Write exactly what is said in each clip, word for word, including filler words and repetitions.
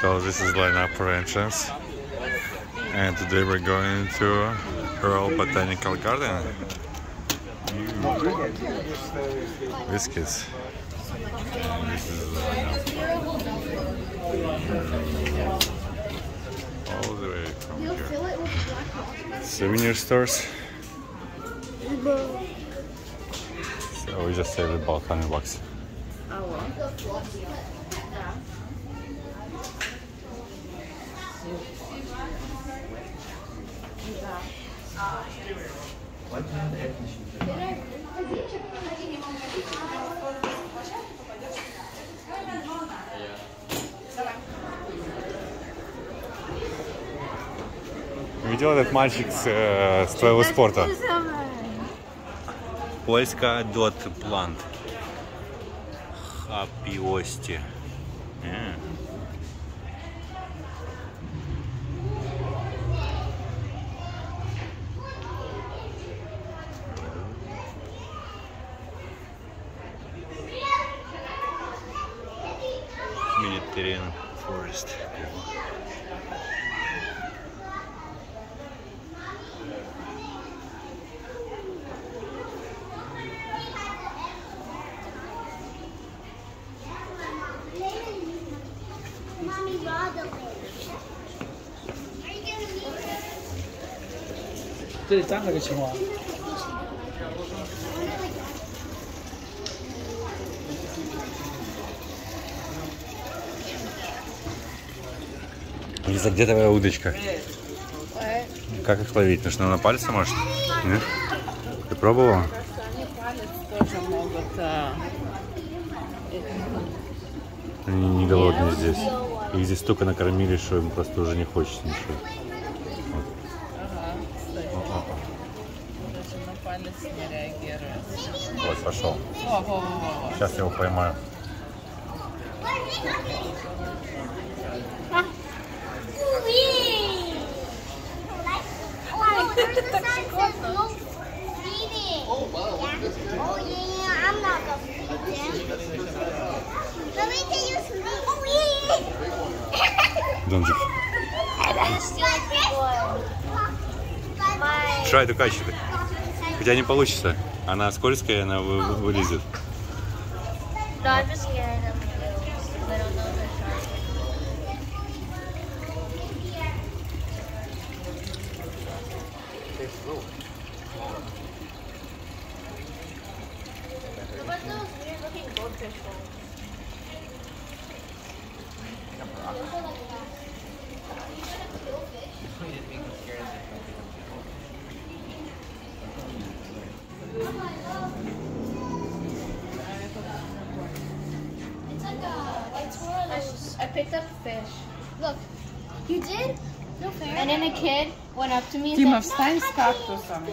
So this is lineup for entrance, and today we're going to Earl Botanical Garden. Biscuits. And this is the lineup. All the way from here. Souvenir stores. So we just saved about one hundred bucks. Видел этот мальчик с, э, с твоего спорта? Польска дот плант. Хапиости. Yeah. Mediterranean forest. Лиза, где твоя удочка? Как их ловить? Нужно на пальце, может? Нет? Ты пробовала? Они не голодные здесь. Их здесь столько накормили, что им просто уже не хочется ничего. Вот, пошел. Сейчас я его поймаю. Дончик. Try to catch it. У тебя не получится. Она скользкая, она вы, вы, вылезет. I picked up a fish. Look, you did? No fair. And then a kid went up to me and Дима, said, встань с кактусом.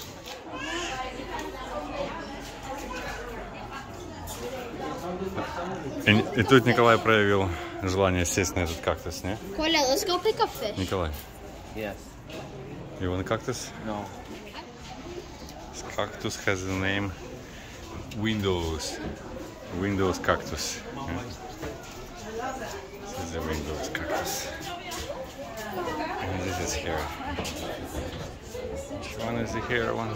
И, и тут Николай проявил желание сесть на этот кактус, не? Коля, let's go pick up fish. Николай. Yes. You want a cactus? No. This cactus has the name Windows. Windows cactus. Yeah. This is the Windows cactus. And this is here. Which one is the here one?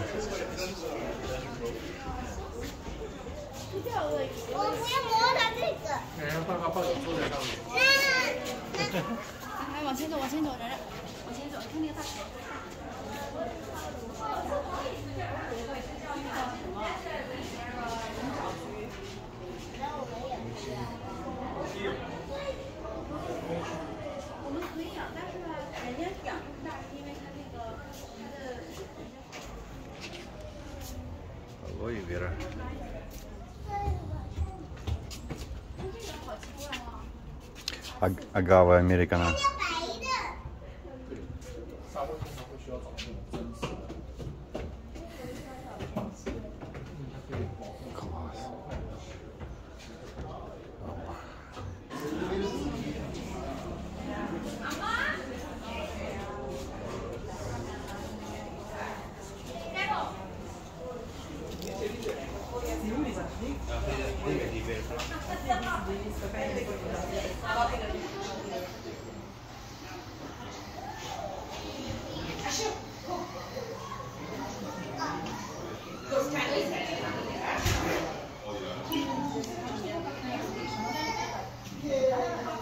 Aloe vera. Ag agave americana.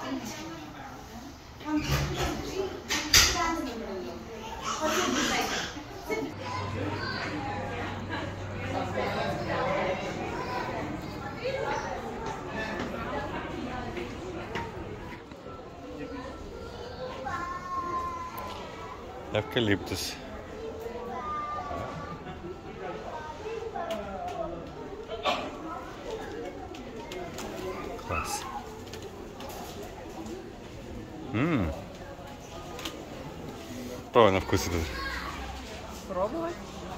Эвкалиптус. Класс. Ммм. Пробуй на вкус этот. Пробовать?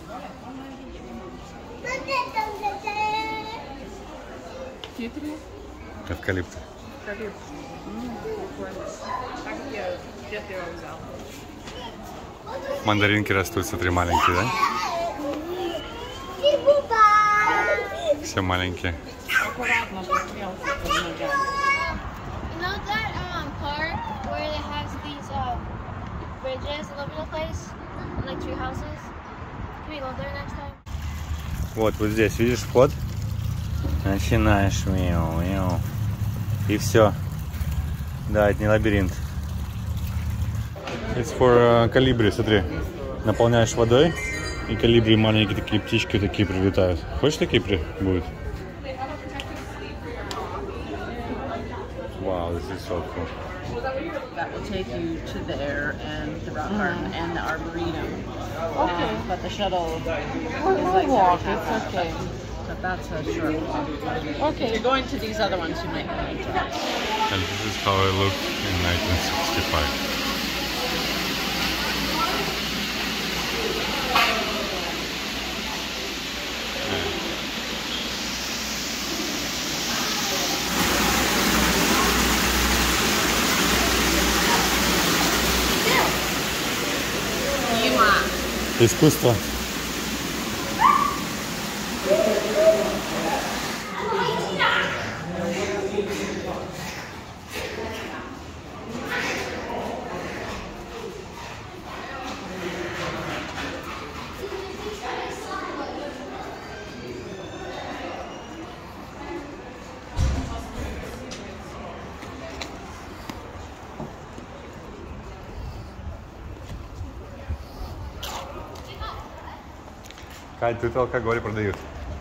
Хитрый. Эвкалипт. Эвкалипт. Ммм, прикольно. А где, где ты его взял? Мандаринки растут, смотри, маленькие, да? Все маленькие. Аккуратно, чтобы мелко под ногами. You know that um park where it has these uh bridges all over the place, like tree houses? Can we go there next time? Вот, вот здесь, видишь вход? Начинаешь, мяу, мяу. И все. Да, это не лабиринт. It's for калибри, смотри. Наполняешь водой, и калибри маленькие такие птички такие прилетают. Хочешь такие при... будут? Wow, this is so cool. That will take you to there and the rock garden and the arboretum. Okay. Um, but the shuttle is like walk. It's okay. But that's a short walk. Okay. If you're going to these other ones, you might want to try. And this is how I looked in nineteen sixty-five. Искусство. Кать, тут алкоголь продают.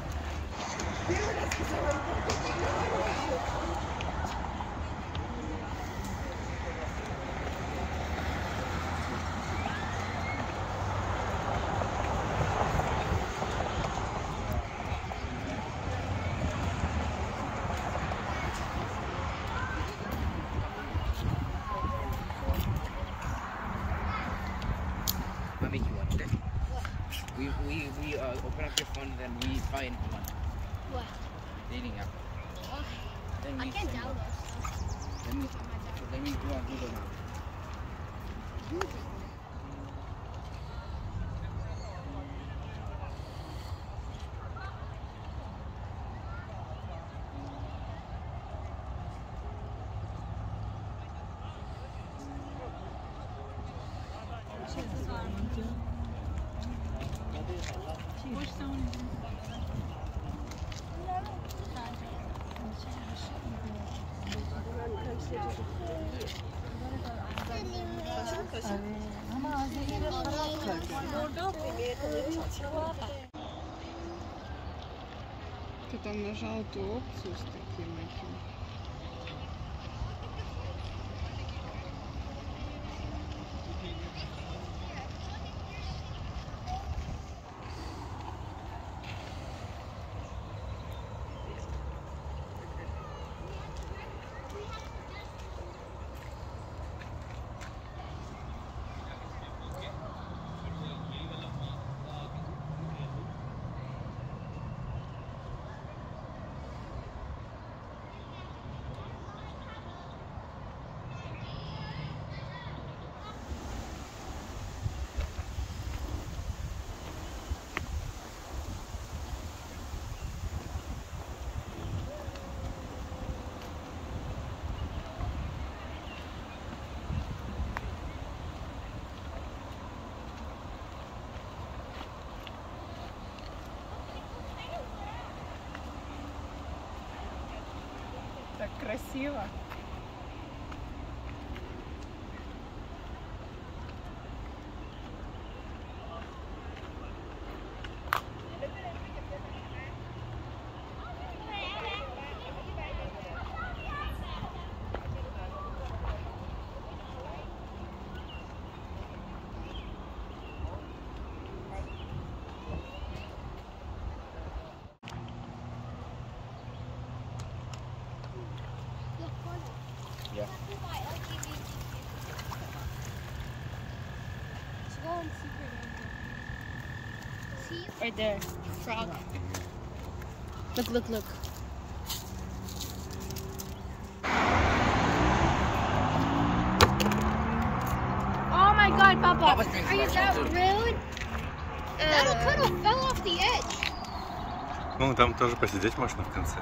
I'll make you watch this. We we we uh, open up your phone and then we find one. What? Dating app. Oh, Then I we can't send download it. stuff. Then we then we go on Google now. Ты там нажал ту опцию с таким этим. Так красиво. Right there. Frog. Look, look, look. Oh my god, Papa. Are you that rude? That could have fell off the edge. Ну, там тоже посидеть можно в конце.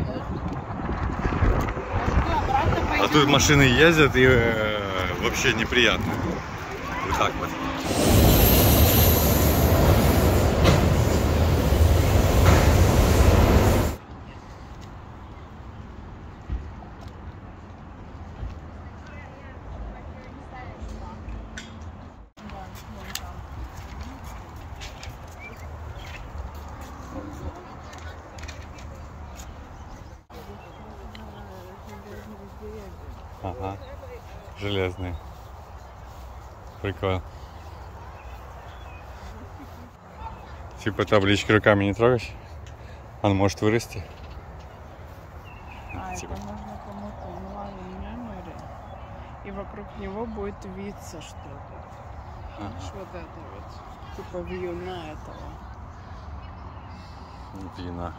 А тут машины ездят и э, вообще неприятно. Вот так вот. Ага, железный. Прикольно. Типа таблички руками не трогать? Он может вырасти. А типа. это можно кому-то онлайн memory, и вокруг него будет виться что-то. Ага. Видишь, вот это вот. Типа вьюна этого. Вина.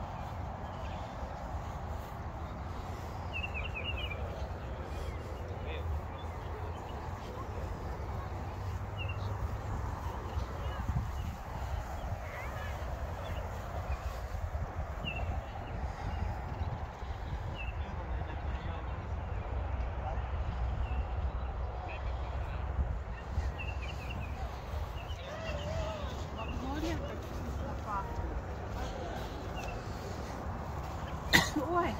Ой.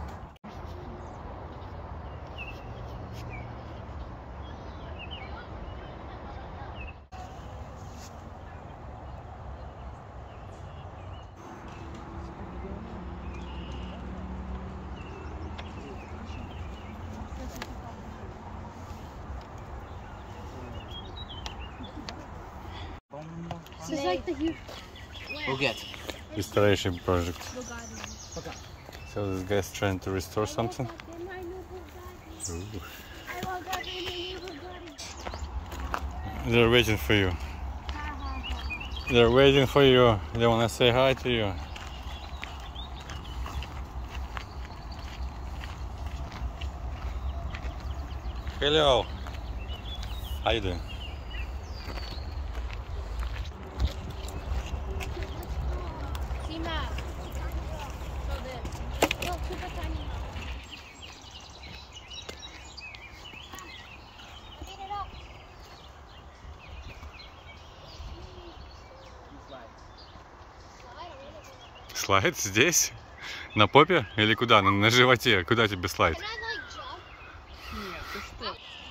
This is like the huge. We'll get. Restoration project. Okay. So this guy's trying to restore something. Ooh. They're waiting for you. They're waiting for you. They want to say hi to you. Hello. How you doing? Слайд здесь? На попе? Или куда? На, на животе? Куда тебе слайд? Нет, ты что?